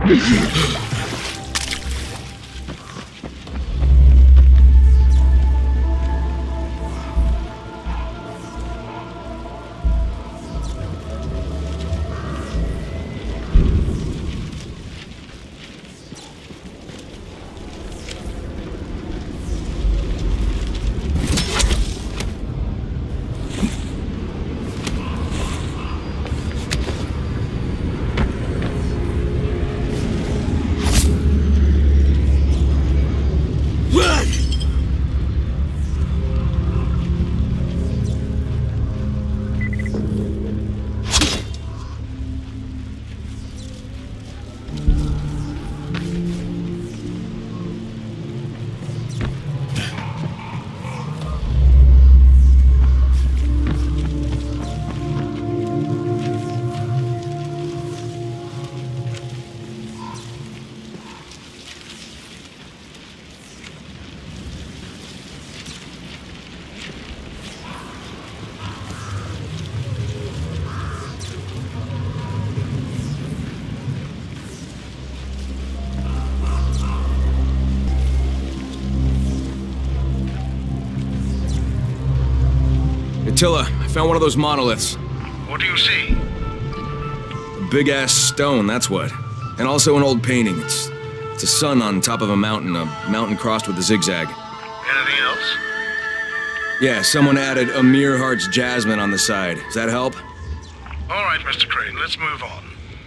Attila, I found one of those monoliths. What do you see? A big-ass stone, that's what. And also an old painting. It's a sun on top of a mountain crossed with a zigzag. Anything else? Yeah, someone added Amir Hart's jasmine on the side. Does that help? All right, Mr. Crane, let's move on.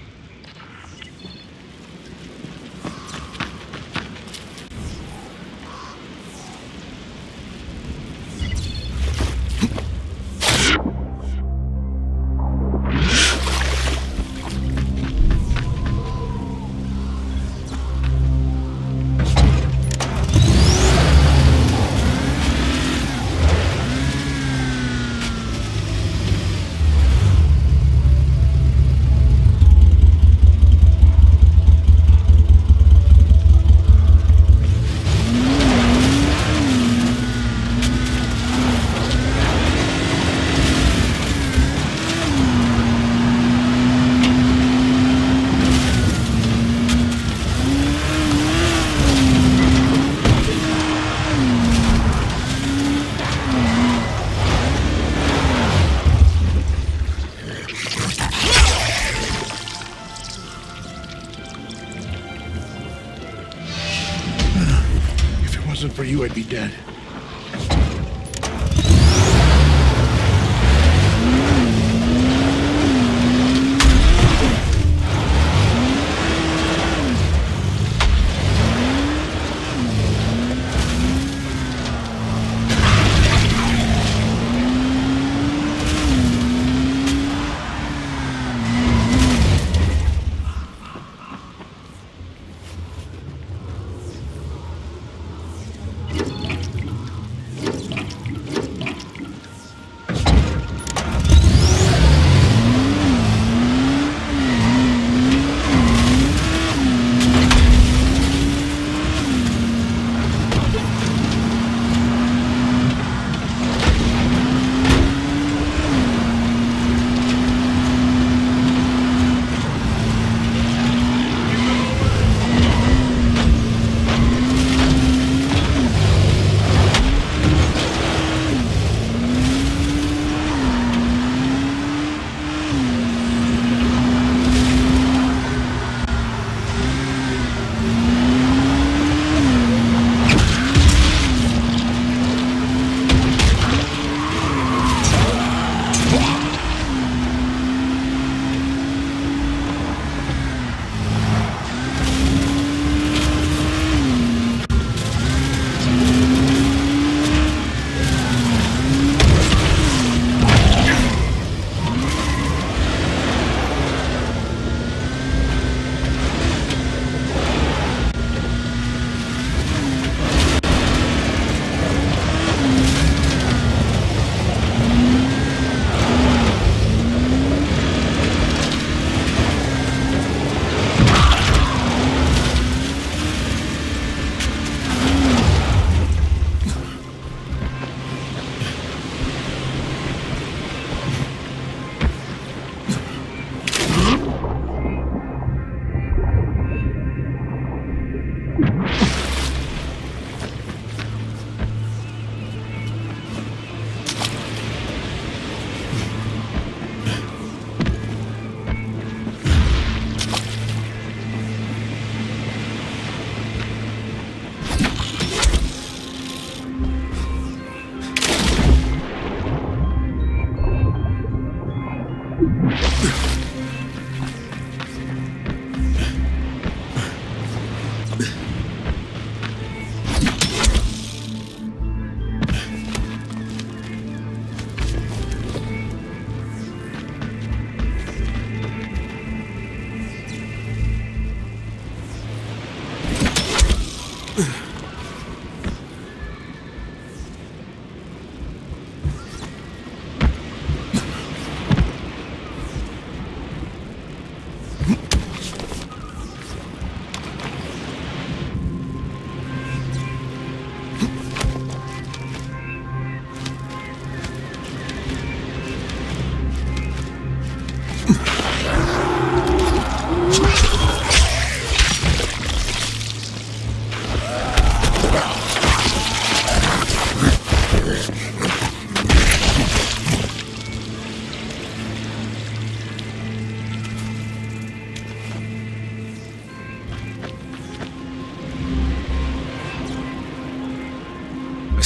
If it wasn't for you, I'd be dead.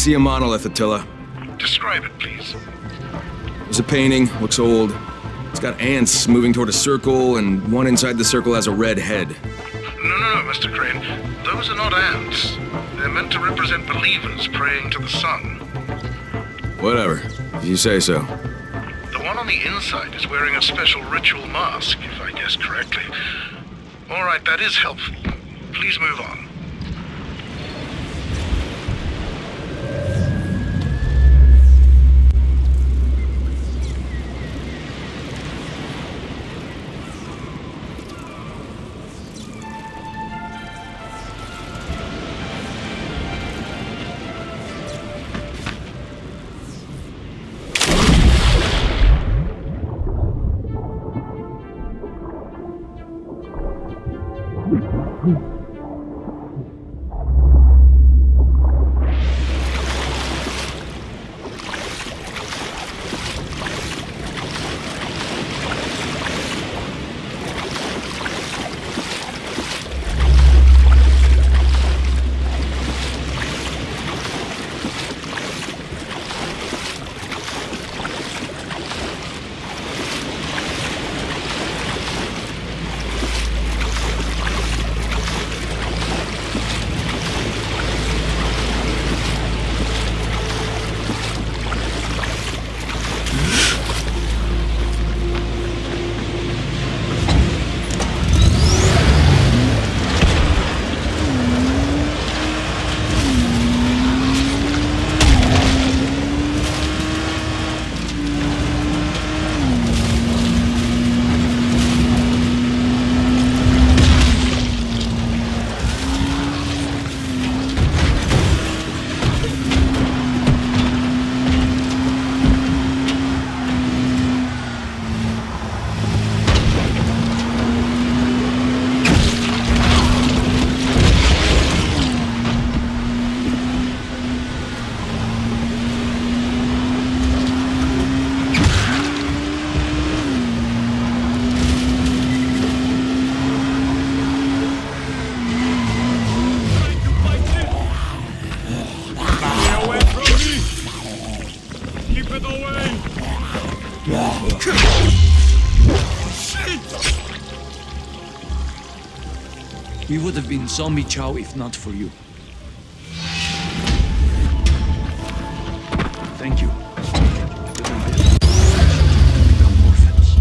see a monolith, Attila. Describe it, please. There's a painting, looks old. It's got ants moving toward a circle, and one inside the circle has a red head. No, Mr. Crane. Those are not ants. They're meant to represent believers praying to the sun. Whatever. If you say so. The one on the inside is wearing a special ritual mask, if I guessed correctly. All right, that is helpful. Please move on. We would have been zombie chow if not for you. Thank you. Become orphans.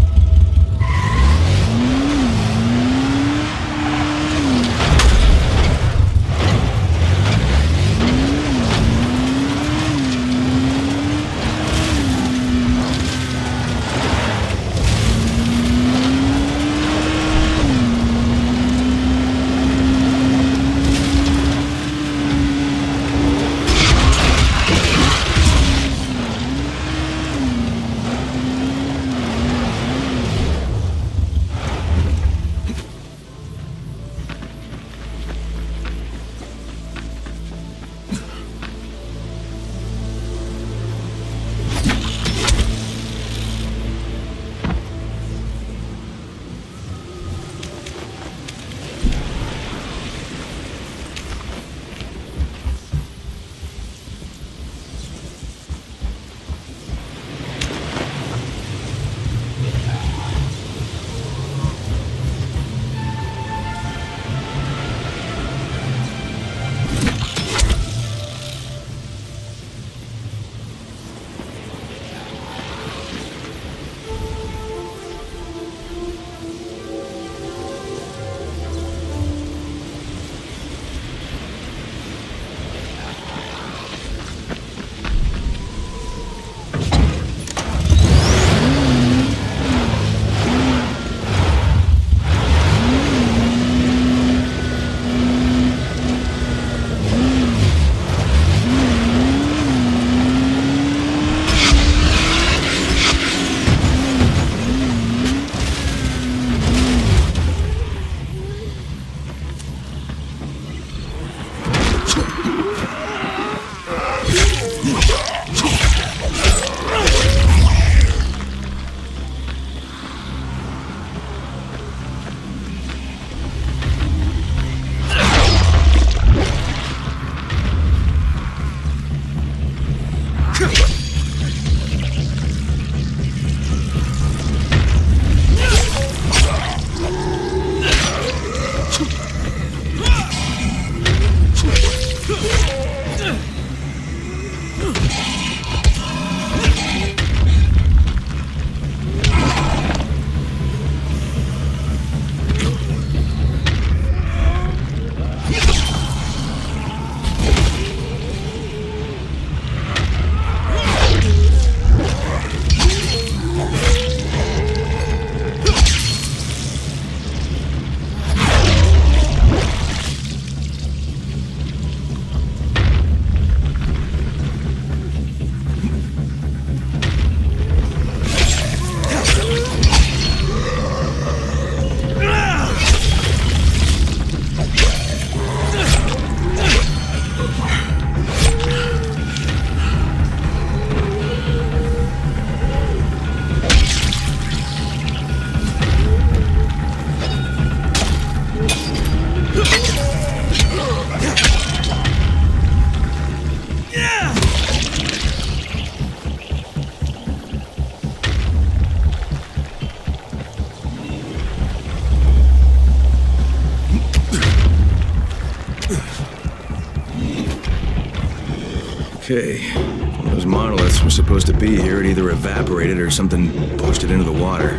Okay. When those monoliths were supposed to be here, it either evaporated or something pushed it into the water.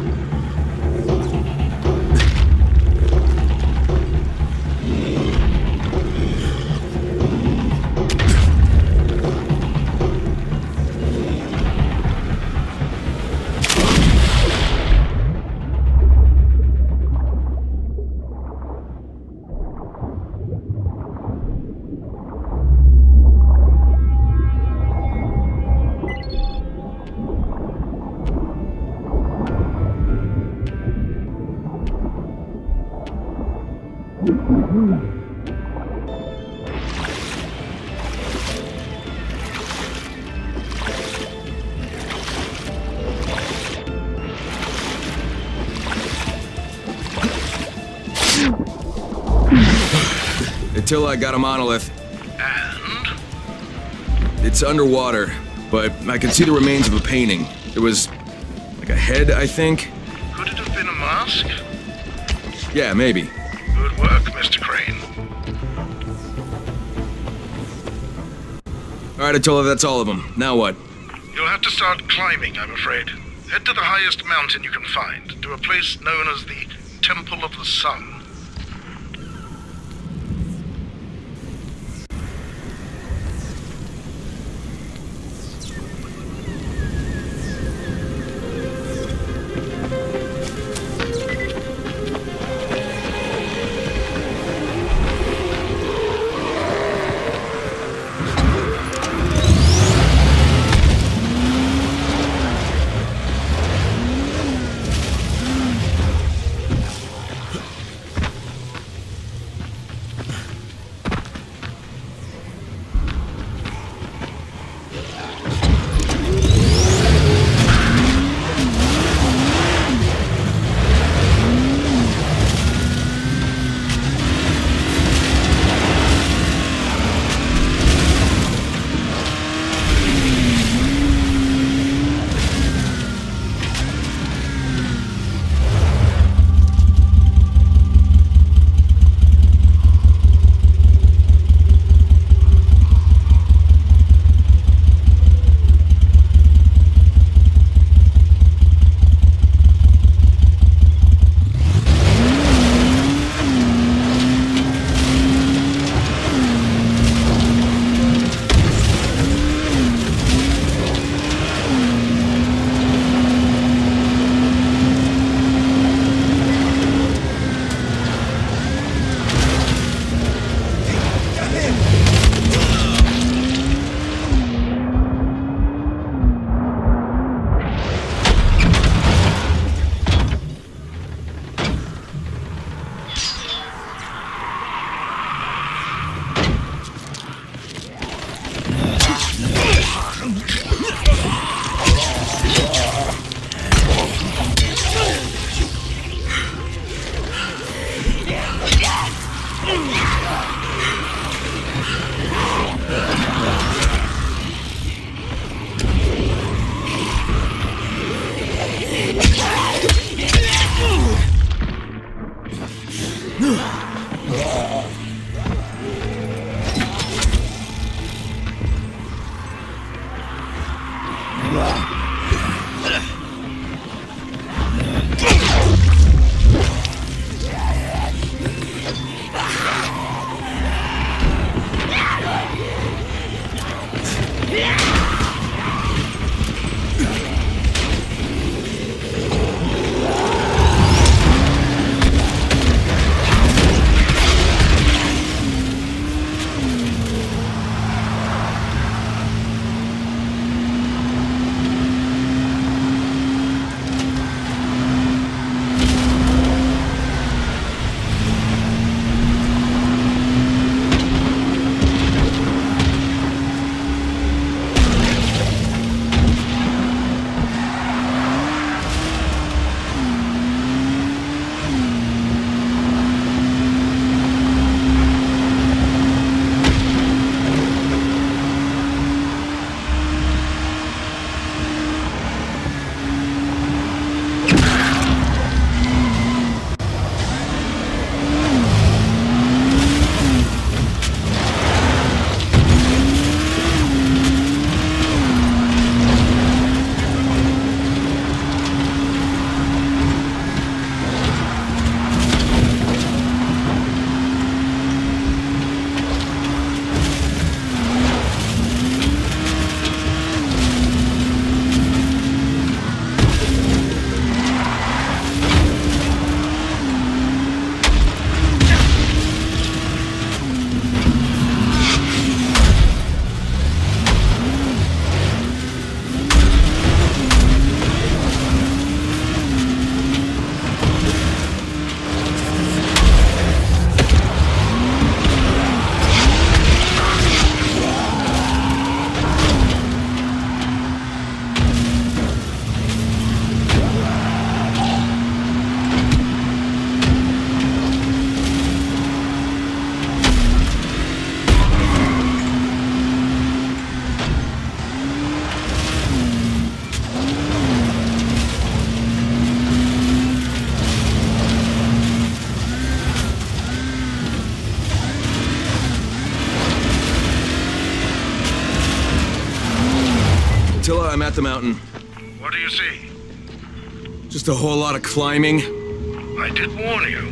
Until I got a monolith. And? It's underwater, but I can see the remains of a painting. There was like a head, I think. Could it have been a mask? Yeah, maybe. Good work, Mr. Crane. Alright, Attila, that's all of them. Now what? You'll have to start climbing, I'm afraid. Head to the highest mountain you can find, to a place known as the Temple of the Sun. at the mountain. What do you see? Just a whole lot of climbing. I did warn you.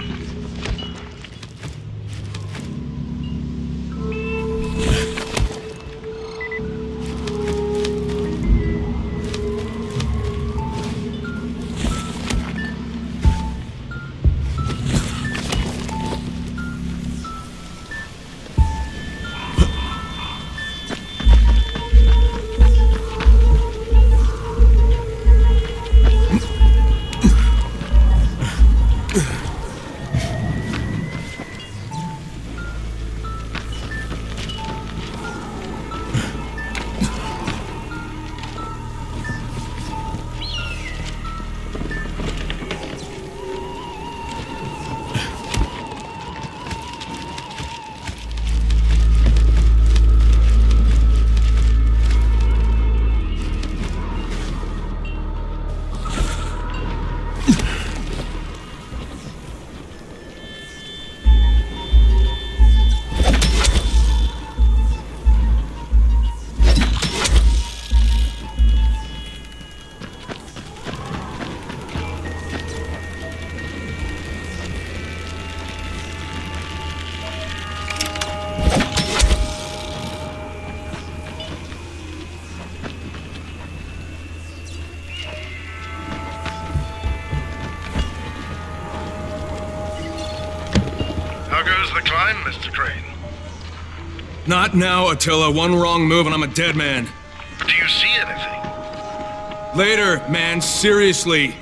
How goes the climb, Mr. Crane? Not now, Attila. One wrong move and I'm a dead man. Do you see anything? Later, man. Seriously.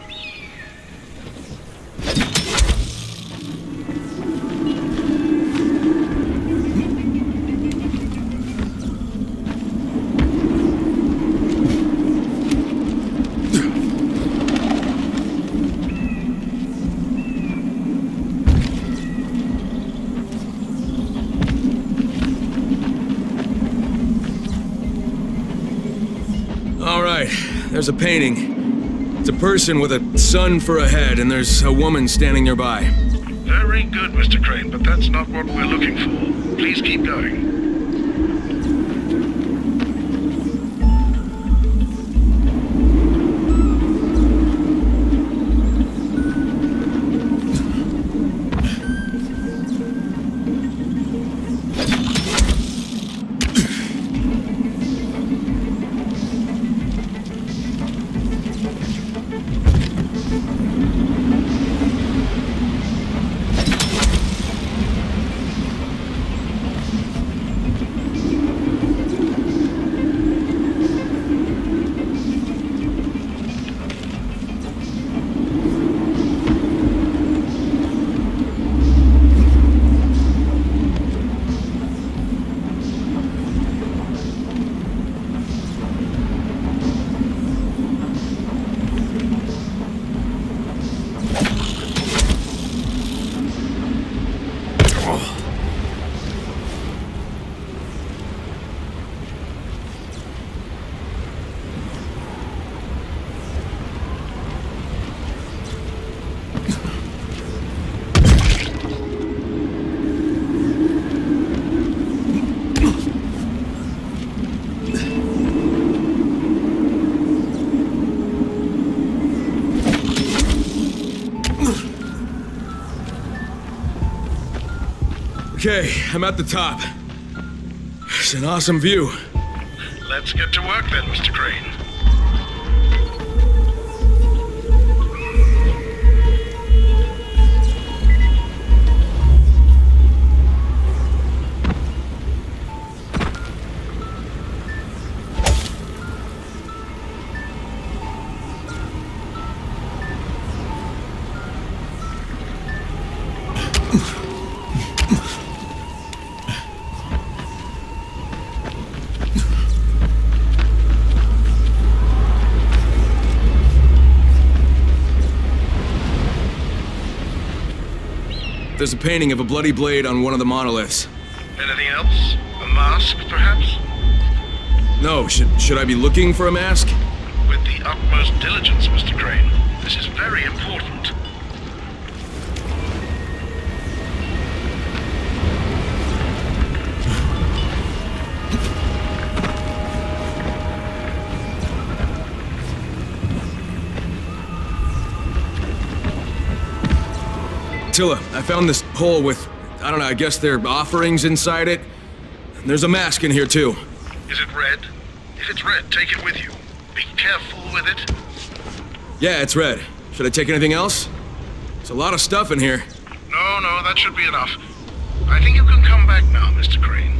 There's a painting. It's a person with a sun for a head, and there's a woman standing nearby. Very good, Mr. Crane, but that's not what we're looking for. Please keep going. Okay, I'm at the top. It's an awesome view. Let's get to work then, Mr. Crane. There's a painting of a bloody blade on one of the monoliths. Anything else? A mask, perhaps? No, should I be looking for a mask? With the utmost diligence, Mr. Crane. This is very important. Tilla, I found this hole with, I don't know, I guess they're offerings inside it. There's a mask in here, too. Is it red? If it's red, take it with you. Be careful with it. Yeah, it's red. Should I take anything else? There's a lot of stuff in here. No, that should be enough. I think you can come back now, Mr. Crane.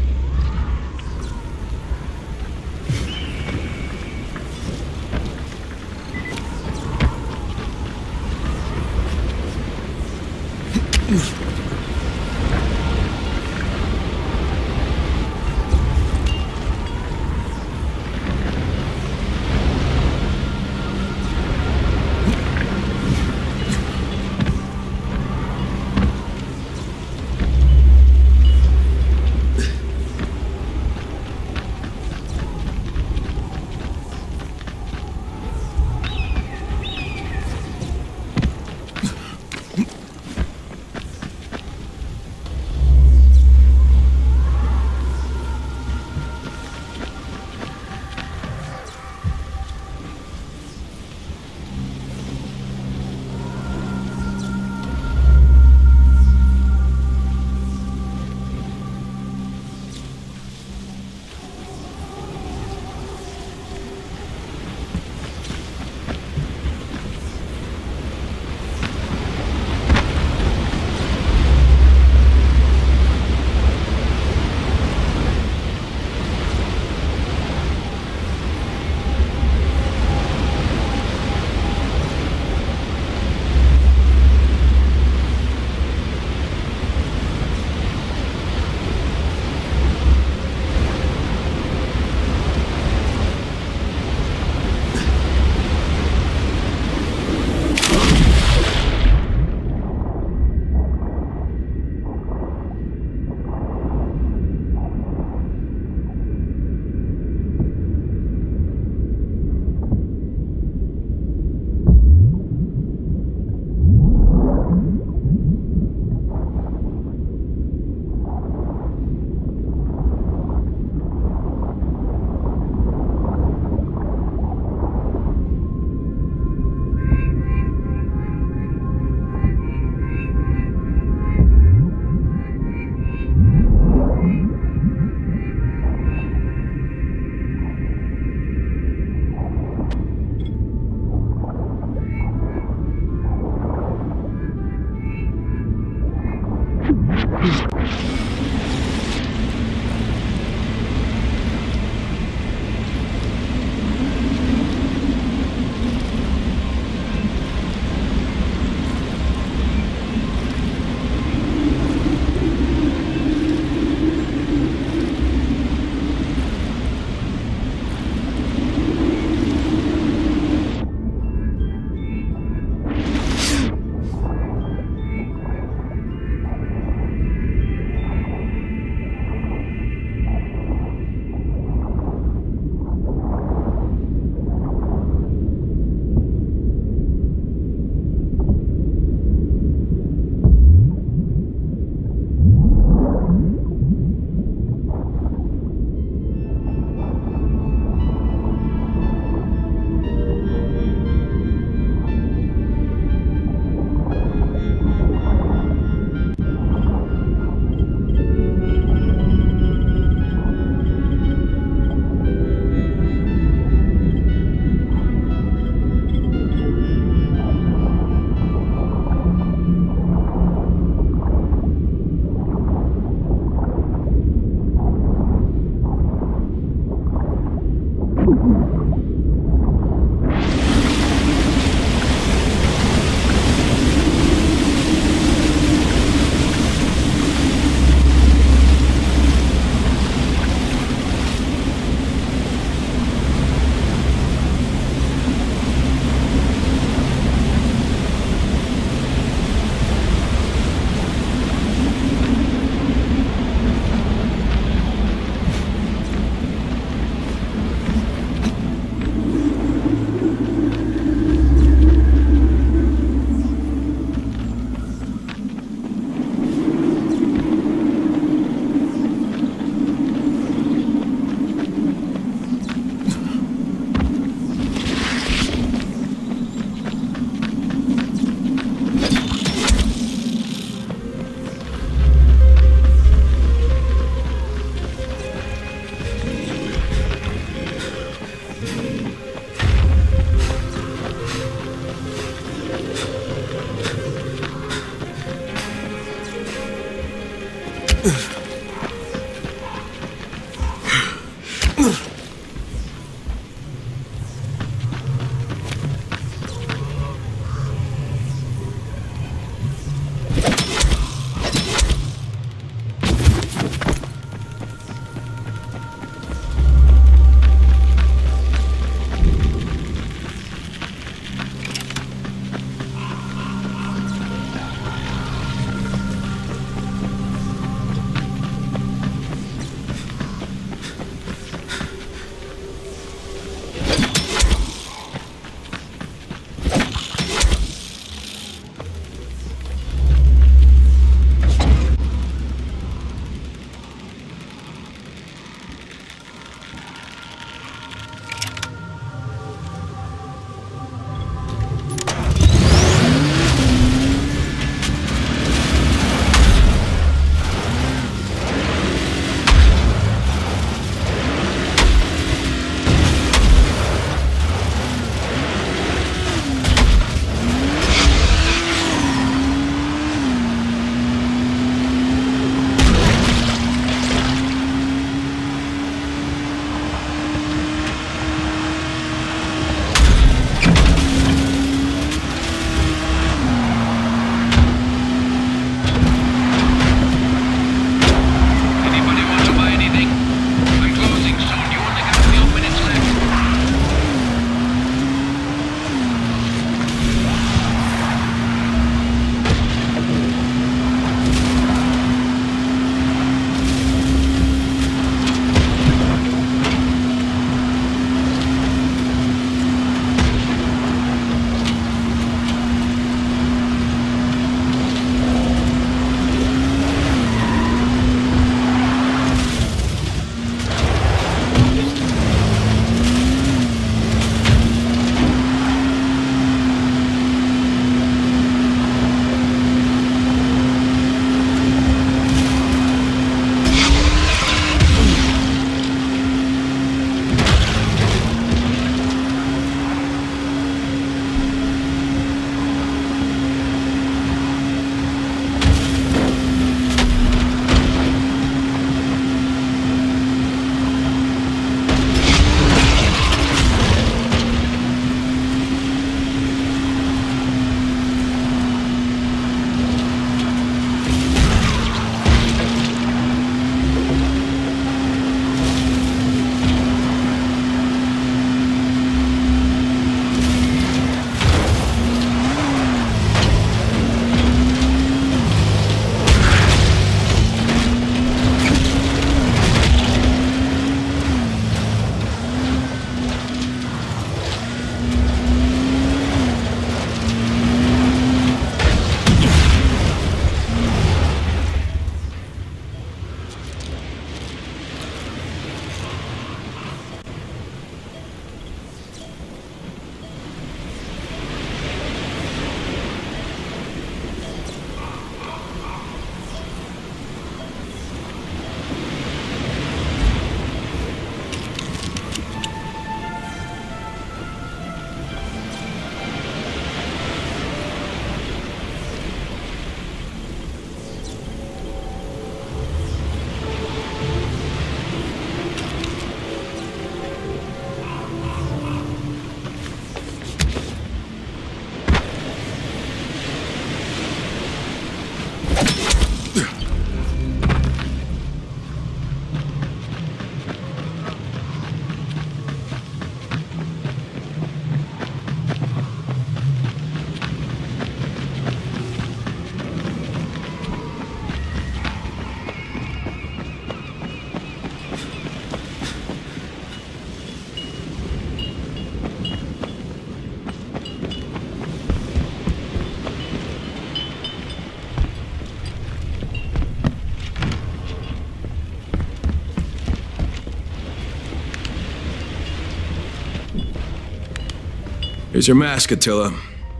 Here's your mask, Attila.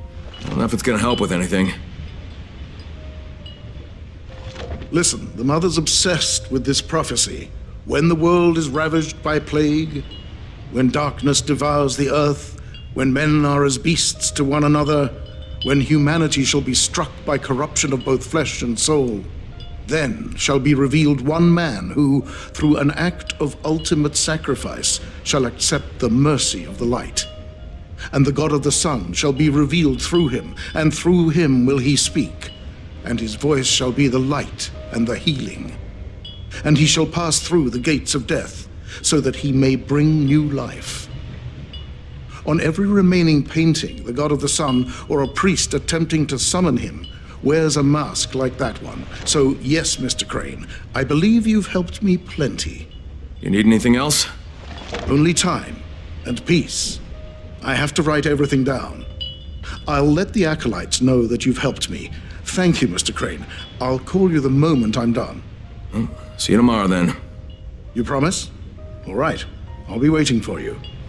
I don't know if it's gonna help with anything. Listen, the Mother's obsessed with this prophecy. When the world is ravaged by plague, when darkness devours the earth, when men are as beasts to one another, when humanity shall be struck by corruption of both flesh and soul, Then shall be revealed one man who, through an act of ultimate sacrifice, shall accept the mercy of the light. And the God of the sun shall be revealed through him, and through him will he speak. And his voice shall be the light and the healing. And he shall pass through the gates of death, so that he may bring new life. On every remaining painting, the God of the sun, or a priest attempting to summon him, wears a mask like that one. So yes, Mr. Crane, I believe you've helped me plenty. You need anything else? Only time and peace. I have to write everything down. I'll let the acolytes know that you've helped me. Thank you, Mr. Crane. I'll call you the moment I'm done. See you tomorrow, then. You promise? All right. I'll be waiting for you.